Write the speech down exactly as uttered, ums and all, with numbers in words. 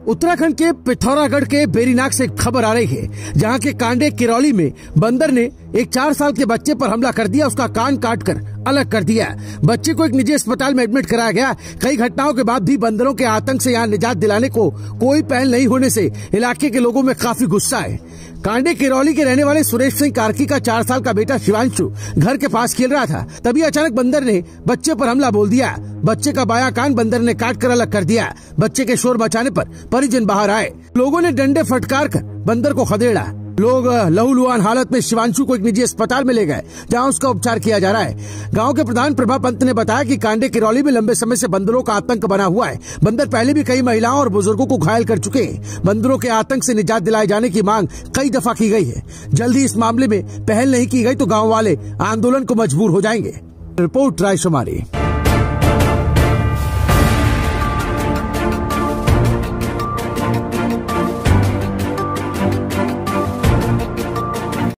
उत्तराखंड के पिथौरागढ़ के बेरीनाग से एक खबर आ रही है, जहां के कांडे किरौली में बंदर ने एक चार साल के बच्चे पर हमला कर दिया, उसका कान काटकर अलग कर दिया। बच्चे को एक निजी अस्पताल में एडमिट कराया गया। कई घटनाओं के बाद भी बंदरों के आतंक से यहां निजात दिलाने को कोई पहल नहीं होने से इलाके के लोगों में काफी गुस्सा है। कांडे किरौली के रहने वाले सुरेश सिंह कार्की का चार साल का बेटा शिवांशु घर के पास खेल रहा था, तभी अचानक बंदर ने बच्चे पर हमला बोल दिया। बच्चे का बायां कान बंदर ने काट कर अलग कर दिया। बच्चे के शोर मचाने पर परिजन बाहर आए। लोगों ने डंडे फटकार कर बंदर को खदेड़ा। लोग लहूलुहान हालत में शिवांशु को एक निजी अस्पताल में ले गए, जहां उसका उपचार किया जा रहा है। गांव के प्रधान प्रभा पंत ने बताया कि कांडे किरौली में लंबे समय से बंदरों का आतंक बना हुआ है। बंदर पहले भी कई महिलाओं और बुजुर्गों को घायल कर चुके हैं। बंदरों के आतंक से निजात दिलाए जाने की मांग कई दफा की गई है। जल्द ही इस मामले में पहल नहीं की गई तो गाँव वाले आंदोलन को मजबूर हो जाएंगे। रिपोर्ट राय शुमारी।